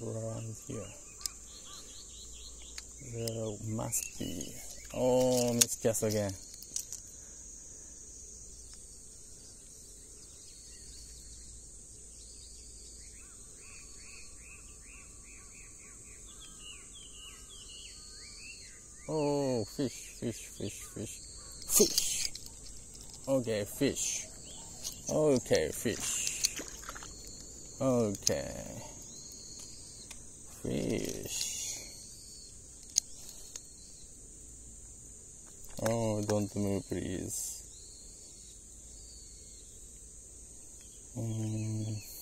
around here. There must be. Oh, miscast again. Oh, fish. Okay, fish. Okay, fish. Okay. Fish. Oh, don't move, please.